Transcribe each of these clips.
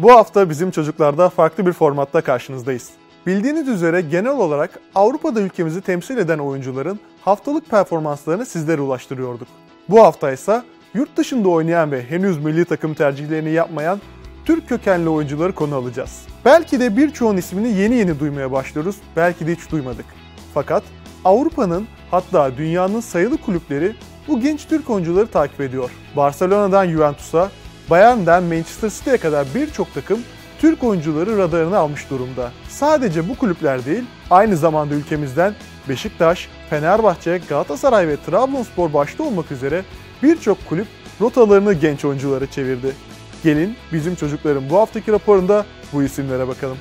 Bu hafta bizim çocuklarda farklı bir formatta karşınızdayız. Bildiğiniz üzere genel olarak Avrupa'da ülkemizi temsil eden oyuncuların haftalık performanslarını sizlere ulaştırıyorduk. Bu hafta ise yurt dışında oynayan ve henüz milli takım tercihlerini yapmayan Türk kökenli oyuncuları konu alacağız. Belki de birçoğun ismini yeni duymaya başlıyoruz, belki de hiç duymadık. Fakat Avrupa'nın hatta dünyanın sayılı kulüpleri bu genç Türk oyuncuları takip ediyor. Barcelona'dan Juventus'a, Bayern'den Manchester City'ye kadar birçok takım Türk oyuncuları radarına almış durumda. Sadece bu kulüpler değil, aynı zamanda ülkemizden Beşiktaş, Fenerbahçe, Galatasaray ve Trabzonspor başta olmak üzere birçok kulüp rotalarını genç oyunculara çevirdi. Gelin bizim çocukların bu haftaki raporunda bu isimlere bakalım.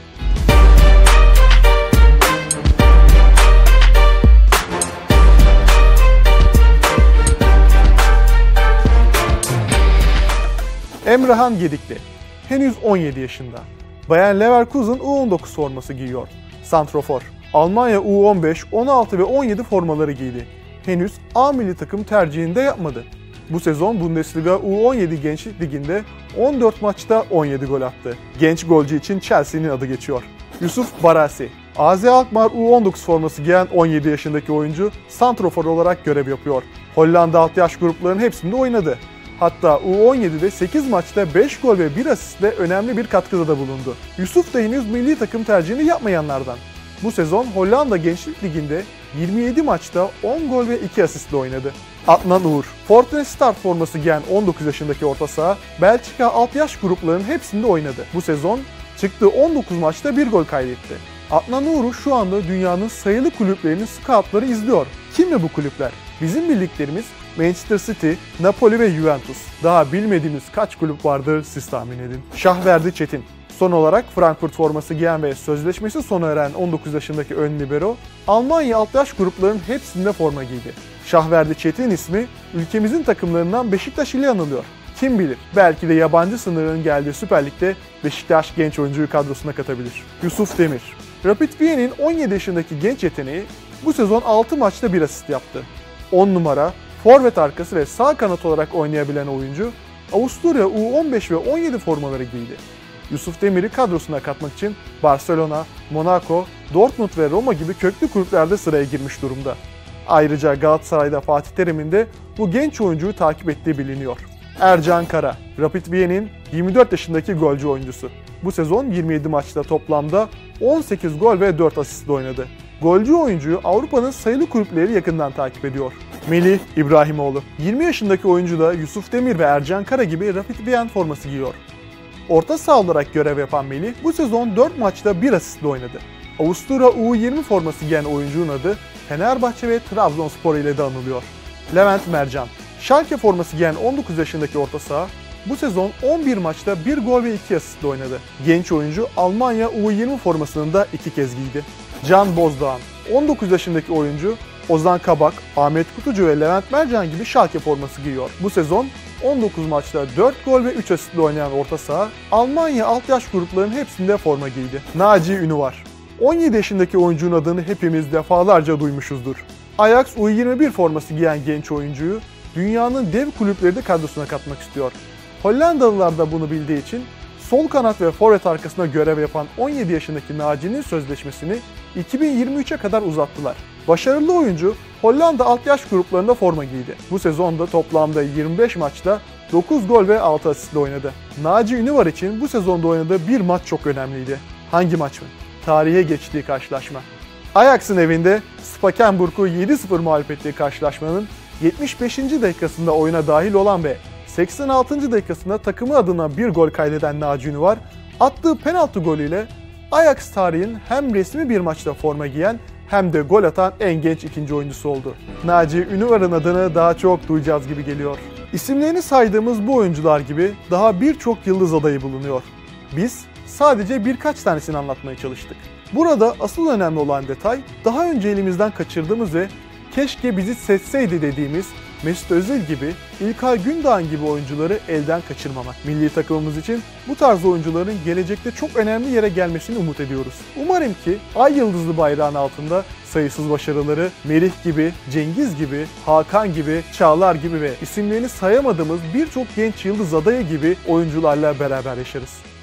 Emrehan Gedikli, henüz 17 yaşında. Bayer Leverkusen U19 forması giyiyor. Santrofor, Almanya U15, 16 ve 17 formaları giydi. Henüz A milli takım tercihini de yapmadı. Bu sezon Bundesliga U17 Gençlik Ligi'nde 14 maçta 17 gol attı. Genç golcü için Chelsea'nin adı geçiyor. Yusuf Barasi, AZ Alkmaar U19 forması giyen 17 yaşındaki oyuncu santrofor olarak görev yapıyor. Hollanda alt yaş gruplarının hepsinde oynadı. Hatta U17'de 8 maçta 5 gol ve 1 asistle önemli bir katkıda da bulundu. Yusuf da henüz milli takım tercihini yapmayanlardan. Bu sezon Hollanda Gençlik Ligi'nde 27 maçta 10 gol ve 2 asistle oynadı. Adnan Uğur, Fortuna Sittard forması giyen 19 yaşındaki orta saha, Belçika alt yaş gruplarının hepsinde oynadı. Bu sezon çıktığı 19 maçta 1 gol kaydetti. Adnan Uğur'u şu anda dünyanın sayılı kulüplerinin scoutları izliyor. Kim mi bu kulüpler? Bizim bildiklerimiz Manchester City, Napoli ve Juventus. Daha bilmediğimiz kaç kulüp vardır siz tahmin edin. Şahverdi Çetin. Son olarak Frankfurt forması giyen ve sözleşmesi sona eren 19 yaşındaki ön libero, Almanya alt yaş gruplarının hepsinde forma giydi. Şahverdi Çetin ismi ülkemizin takımlarından Beşiktaş ile anılıyor. Kim bilir, belki de yabancı sınırının geldiği Süper Lig'de Beşiktaş genç oyuncuyu kadrosuna katabilir. Yusuf Demir, Rapid Viena'nın 17 yaşındaki genç yeteneği bu sezon 6 maçta 1 asist yaptı. 10 numara, forvet arkası ve sağ kanat olarak oynayabilen oyuncu, Avusturya U15 ve 17 formaları giydi. Yusuf Demir'i kadrosuna katmak için Barcelona, Monaco, Dortmund ve Roma gibi köklü kulüplerde sıraya girmiş durumda. Ayrıca Galatasaray'da Fatih Terim'in de bu genç oyuncuyu takip ettiği biliniyor. Ercan Kara, Rapid Viena'nın 24 yaşındaki golcü oyuncusu. Bu sezon 27 maçta toplamda 18 gol ve 4 asistle oynadı. Golcü oyuncuyu Avrupa'nın sayılı kulüpleri yakından takip ediyor. Melih İbrahimoğlu, 20 yaşındaki oyuncu da Yusuf Demir ve Ercan Kara gibi Rapid Viena forması giyiyor. Orta saha olarak görev yapan Melih bu sezon 4 maçta 1 asistle oynadı. Avusturya U20 forması giyen oyuncunun adı Fenerbahçe ve Trabzonspor ile de anılıyor. Levent Mercan, Schalke forması giyen 19 yaşındaki orta saha bu sezon 11 maçta 1 gol ve 2 asistle oynadı. Genç oyuncu Almanya U20 formasını da 2 kez giydi. Can Bozdağan, 19 yaşındaki oyuncu Ozan Kabak, Ahmet Kutucu ve Levent Mercan gibi Schalke forması giyiyor. Bu sezon 19 maçta 4 gol ve 3 asistle oynayan orta saha, Almanya alt yaş gruplarının hepsinde forma giydi. Naci Ünüvar, 17 yaşındaki oyuncunun adını hepimiz defalarca duymuşuzdur. Ajax U21 forması giyen genç oyuncuyu dünyanın dev kulüpleri de kadrosuna katmak istiyor. Hollandalılar da bunu bildiği için sol kanat ve forvet arkasına görev yapan 17 yaşındaki Naci'nin sözleşmesini 2023'e kadar uzattılar. Başarılı oyuncu Hollanda alt yaş gruplarında forma giydi. Bu sezonda toplamda 25 maçta 9 gol ve 6 asistle oynadı. Naci Ünüvar için bu sezonda oynadığı bir maç çok önemliydi. Hangi maç mı? Tarihe geçtiği karşılaşma. Ajax'ın evinde Spakenburg'u 7-0 mağlup ettiği karşılaşmanın 75. dakikasında oyuna dahil olan ve 86. dakikasında takımı adına bir gol kaydeden Naci Ünüvar, attığı penaltı golüyle Ajax tarihinin hem resmi bir maçta forma giyen hem de gol atan en genç ikinci oyuncusu oldu. Naci Ünüvar'ın adını daha çok duyacağız gibi geliyor. İsimlerini saydığımız bu oyuncular gibi daha birçok yıldız adayı bulunuyor. Biz sadece birkaç tanesini anlatmaya çalıştık. Burada asıl önemli olan detay, daha önce elimizden kaçırdığımız ve keşke bizi seçseydi dediğimiz Mesut Özil gibi, İlkay Gündoğan gibi oyuncuları elden kaçırmamak. Milli takımımız için bu tarz oyuncuların gelecekte çok önemli yere gelmesini umut ediyoruz. Umarım ki ay yıldızlı bayrağın altında sayısız başarıları Melih gibi, Cengiz gibi, Hakan gibi, Çağlar gibi ve isimlerini sayamadığımız birçok genç yıldız adayı gibi oyuncularla beraber yaşarız.